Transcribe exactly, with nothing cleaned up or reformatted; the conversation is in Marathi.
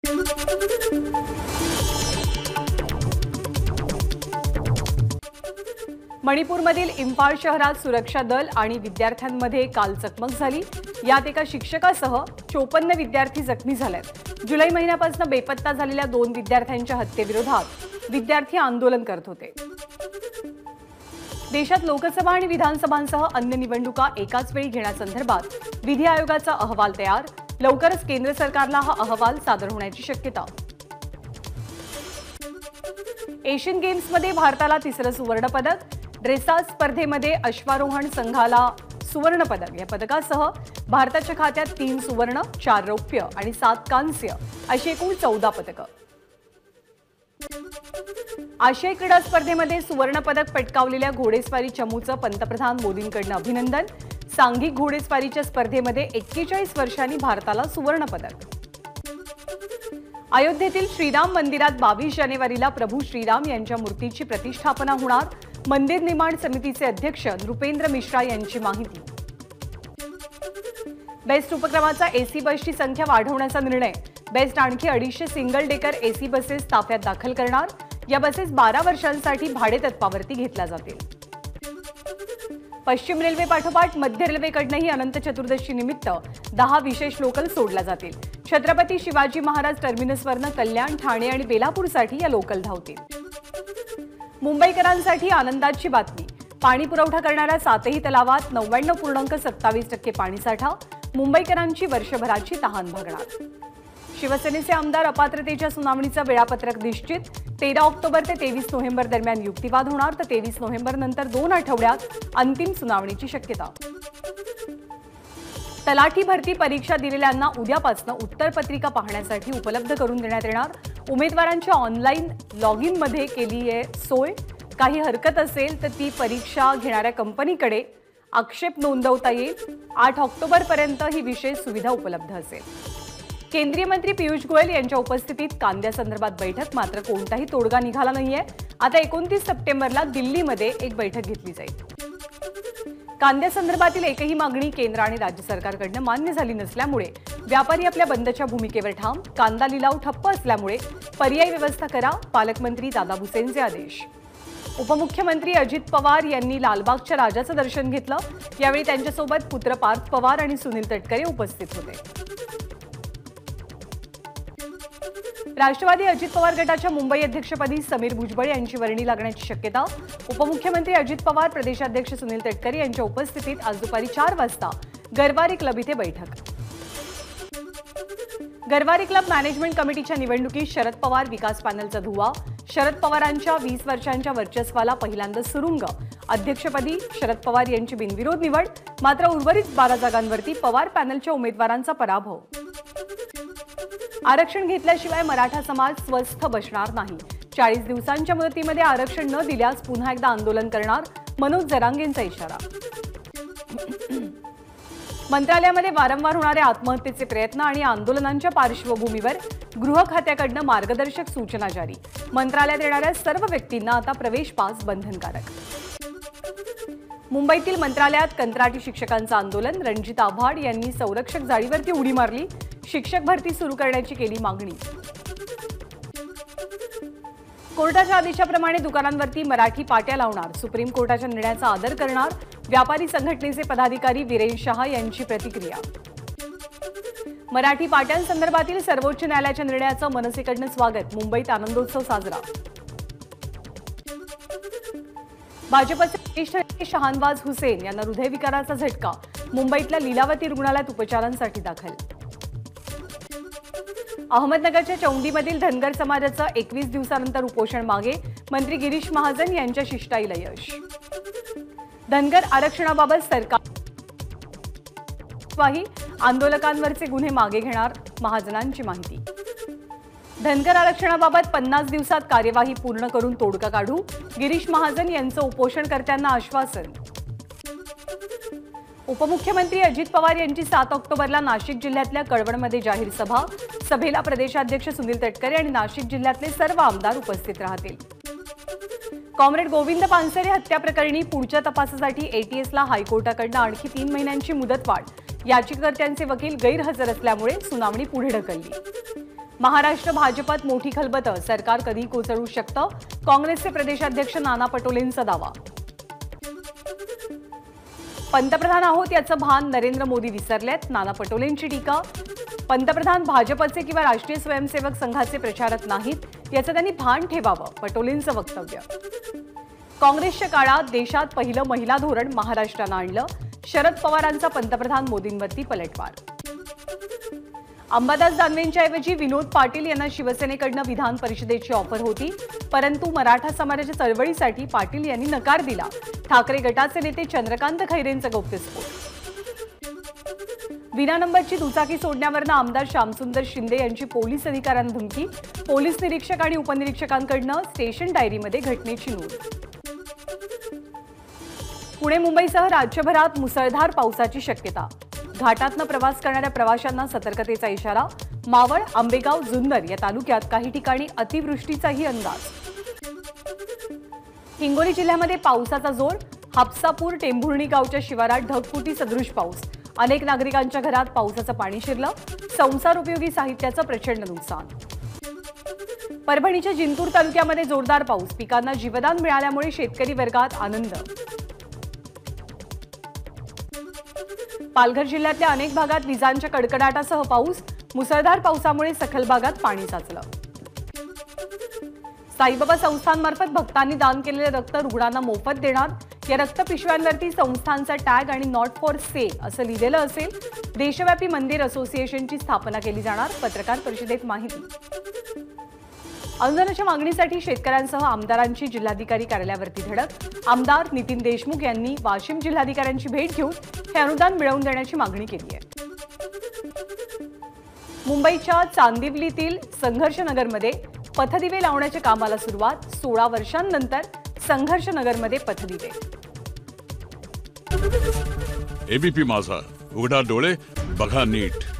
मणिपूरमधील इम्फाळ शहरात सुरक्षा दल आणि विद्यार्थ्यांमध्ये काल चकमक झाली। यात एका शिक्षकासह चोपन्न विद्यार्थी जखमी झालेत। जुलै महिन्यापासून बेपत्ता झालेल्या दोन विद्यार्थ्यांच्या हत्येविरोधात विद्यार्थी आंदोलन करत होते। देशात लोकसभा आणि विधानसभांसह अन्य निवडणुका एकाच वेळी घेण्यासंदर्भात विधी आयोगाचा अहवाल तयार। लवकरच केंद्र सरकारला हा अहवाल सादर होण्याची शक्यता। एशियन गेम्समध्ये भारताला तिसरं सुवर्ण पदक। ड्रेसाज स्पर्धेमध्ये अश्वारोहण संघाला सुवर्ण पदक। या पदकासह भारताच्या खात्यात तीन सुवर्ण, चार रौप्य आणि सात कांस्य अशी एकूण चौदा पदकं। आशियाई क्रीडा स्पर्धेमध्ये सुवर्ण पदक पटकावलेल्या घोडेस्वारी चमूचं पंतप्रधान मोदींकडून अभिनंदन। सांघिक घोडेस्वारीच्या स्पर्धेमध्ये एक्केचाळीस वर्षांनी भारताला सुवर्ण पदक। अयोध्येतील श्रीराम मंदिरात बावीस जानेवारीला प्रभू श्रीराम यांच्या मूर्तीची प्रतिष्ठापना होणार। मंदिर निर्माण समितीचे अध्यक्ष नृपेंद्र मिश्रा यांची माहिती। बेस्ट उपक्रमाचा एसी बसची संख्या वाढवण्याचा निर्णय। बेस्ट आणखी अडीचशे सिंगल डेकर एसी बसेस ताफ्यात दाखल करणार। या बसेस बारा वर्षांसाठी भाडे तत्वावरती घेतल्या जातील। पश्चिम रेल्वे पाठोपाठ मध्य रेल्वेकडूनही अनंत चतुर्दशी निमित्त दहा विशेष लोकल सोडल्या जातील। छत्रपती शिवाजी महाराज टर्मिनसवरनं कल्याण, ठाणे आणि बेलापूरसाठी या लोकल धावतील। मुंबईकरांसाठी आनंदाची बातमी। पाणी पुरवठा करणाऱ्या सातही तलावात नव्याण्णव पूर्णांक सत्तावीस टक्के पाणीसाठा। मुंबईकरांची वर्षभराची तहान भागणार। शिवसेनेचे आमदार अपात्रतेच्या सुनावणीचं वेळापत्रक निश्चित। तेरा ऑक्टोबर ते तेवीस नोव्हेंबर दरम्यान युक्तिवाद होणार, तर तेवीस नोव्हेंबर नंतर दोन आठवड्यात अंतिम सुनावणीची शक्यता। तलाठी भरती परीक्षा दिलेल्यांना उद्यापासून उत्तरपत्रिका पाहण्यासाठी उपलब्ध करून देण्यात येणार। उमेदवारांच्या ऑनलाईन लॉग इन मध्ये केली आहे सोय। काही हरकत असेल तर ती परीक्षा घेणाऱ्या कंपनीकडे आक्षेप नोंदवता येईल। आठ ऑक्टोबर पर्यंत ही विशेष सुविधा उपलब्ध असेल। केंद्रीय मंत्री पियुष गोयल यांच्या उपस्थितीत कांद्यासंदर्भात बैठक, मात्र कोणताही तोडगा निघाला नाहीये। आता एकोणतीस सप्टेंबरला दिल्लीमध्ये एक बैठक घेतली जाईल। कांद्यासंदर्भातील एकही मागणी केंद्र आणि राज्य सरकारकडून मान्य झाली नसल्यामुळे व्यापारी आपल्या बंदच्या भूमिकेवर ठाम। कांदा लिलाव ठप्प असल्यामुळे पर्यायी व्यवस्था करा, पालकमंत्री दादा भुसेंचे आदेश। उपमुख्यमंत्री अजित पवार यांनी लालबागच्या राजाचं दर्शन घेतलं। यावेळी त्यांच्यासोबत पुत्र पार्थ पवार आणि सुनील तटकरे उपस्थित होते। राष्ट्रवादी अजित पवार गटाच्या मुंबई अध्यक्षपदी समीर भुजबळ यांची वर्णी लागण्याची शक्यता। उपमुख्यमंत्री अजित पवार, प्रदेशाध्यक्ष सुनील तटकरे यांच्या उपस्थितीत आज दुपारी चार वाजता गरवारी क्लब इथे बैठक। गरवारी क्लब मॅनेजमेंट कमिटीच्या निवडणुकीत शरद पवार विकास पॅनलचा धुवा। शरद पवारांच्या वीस वर्षांच्या वर्चस्वाला पहिल्यांदा सुरुंग। अध्यक्षपदी शरद पवार यांची बिनविरोध निवड, मात्र उर्वरित बारा जागांवरती पवार पॅनलच्या उमेदवारांचा पराभव। आरक्षण घेतल्याशिवाय मराठा समाज स्वस्थ बसणार नाही। चाळीस दिवसांच्या मुदतीमध्ये आरक्षण न दिल्यास पुन्हा एकदा आंदोलन करणार, मनोज जरांगेंचा इशारा। मंत्रालयामध्ये वारंवार होणारे आत्महत्येचे प्रयत्न आणि आंदोलनांच्या पार्श्वभूमीवर गृह खात्याकडून मार्गदर्शक सूचना जारी। मंत्रालयात येणाऱ्या सर्व व्यक्तींना आता प्रवेश पास बंधनकारक। मुंबईतील मंत्रालयात कंत्राटी शिक्षकांचं आंदोलन। रणजित आव्हाड यांनी संरक्षक जाळीवरती उडी मारली। शिक्षक भरती सुरू करण्याची केली मागणी। कोर्टाच्या आदेशाप्रमाणे दुकानांवरती मराठी पाट्या लावणार, सुप्रीम कोर्टाच्या निर्णयाचा आदर करणार। व्यापारी संघटनेचे पदाधिकारी वीरेन शहा यांची प्रतिक्रिया। मराठी पाट्यांसंदर्भातील सर्वोच्च न्यायालयाच्या निर्णयाचं मनसेकडून स्वागत। मुंबईत आनंदोत्सव साजरा। भाजपचे ज्येष्ठ नेते शहानवाज हुसेन यांना हृदयविकाराचा झटका। मुंबईतल्या लीलावती रुग्णालयात उपचारांसाठी दाखल। अहमदनगरच्या चौंडीमधील धनगर समाजाचं एकवीस दिवसानंतर उपोषण मागे। मंत्री गिरीश महाजन यांच्या शिष्टाईला यश। धनगर आरक्षणाबाबत सरकार आंदोलकांवरचे गुन्हे मागे घेणार, महाजनांची माहिती। धनगर आरक्षणाबाबत पन्नास दिवसात कार्यवाही पूर्ण करून तोडगा काढू, गिरीश महाजन यांचं उपोषणकर्त्यांना आश्वासन। उपमुख्यमंत्री अजित पवार यांची सात ऑक्टोबरला नाशिक जिल्ह्यातल्या कळवणमध्ये जाहीर सभा। सभेला प्रदेशाध्यक्ष सुनील तटकरे आणि नाशिक जिल्ह्यातले सर्व आमदार उपस्थित राहतील। कॉम्रेड गोविंद पानसरे हत्या प्रकरणी पुढच्या तपासासाठी एटीएसला हायकोर्टाकडून आणखी तीन महिन्यांची मुदतवाढ। याचिकाकर्त्यांचे वकील गैरहजर असल्यामुळे सुनावणी पुढे ढकलली। महाराष्ट्र भाजपात मोठी खलबतं, सरकार कधी कोसळू शकतं, काँग्रेसचे प्रदेशाध्यक्ष नाना पटोलेंचा दावा. पंतप्रधान आहोत याचं भान नरेंद्र मोदी विसरलेत, नाना पटोलेंची टीका. पंतप्रधान भाजपचे किंवा राष्ट्रीय स्वयंसेवक संघाचे प्रचारक नाहीत, याचं त्यांनी भान ठेवावं, पटोलेंचं वक्तव्य. काँग्रेसच्या काळात देशात पहिलं महिला धोरण महाराष्ट्रानं आणलं, शरद पवारांचा पंतप्रधान मोदींवरती पलटवार. अंबादास दानवेंच्या ऐवजी विनोद पाटील यांना शिवसेनेकडनं विधान परिषदेची ऑफर होती, परंतु मराठा समाजाच्या चळवळीसाठी पाटील यांनी नकार दिला. ठाकरे गटाचे नेते चंद्रकांत खैरेंचा गौप्यस्फोट. विना नंबरची दुचाकी सोडण्यावरनं आमदार श्यामसुंदर शिंदे यांची पोलीस अधिकाऱ्यांना धमकी. पोलीस निरीक्षक आणि उपनिरीक्षकांकडनं स्टेशन डायरीमध्ये घटनेची नोंद. पुणे मुंबईसह राज्यभरात मुसळधार पावसाची शक्यता. घाटातनं प्रवास करणाऱ्या प्रवाशांना सतर्कतेचा इशारा. मावळ, आंबेगाव, जुन्नर या तालुक्यात काही ठिकाणी अतिवृष्टीचाही अंदाज. हिंगोली जिल्ह्यामध्ये पावसाचा जोर. हापसापूर टेंभुर्णी गावच्या शिवारात ढगफुटी सदृश पाऊस. अनेक नागरिकांच्या घरात पावसाचं पाणी शिरलं. संसार उपयोगी साहित्याचं प्रचंड नुकसान. परभणीच्या जिंतूर तालुक्यामध्ये जोरदार पाऊस. पिकांना जीवदान मिळाल्यामुळे शेतकरी वर्गात आनंद. पालघर जिल्ह्यातल्या अनेक भागात विजांच्या कडकडाटासह पाऊस. मुसळधार पावसामुळे सखल भागात पाणी साचलं. साईबाबा संस्थांमार्फत भक्तांनी दान केलेले रक्त रुग्णांना मोफत देणार. या रक्त पिशव्यांवरती संस्थांचा टॅग आणि नॉट फॉर सेल असं लिहिलेलं असेल. देशव्यापी मंदिर असोसिएशनची स्थापना केली जाणार. पत्रकार परिषदेत माहिती. अनुदानाच्या मागणीसाठी शेतकऱ्यांसह आमदारांची जिल्हाधिकारी कार्यालयावरती धडक. आमदार नितीन देशमुख यांनी वाशिम जिल्हाधिकाऱ्यांची भेट घेऊन हे अनुदान मिळवून देण्याची मागणी केली आहे. मुंबईच्या चांदिवलीतील संघर्षनगरमध्ये पथदिवे लावण्याच्या कामाला सुरुवात. सोळा वर्षांनंतर संघर्षनगरमध्ये पथदिवे. एबीपी माझा, उघडा डोळे बघा नीट.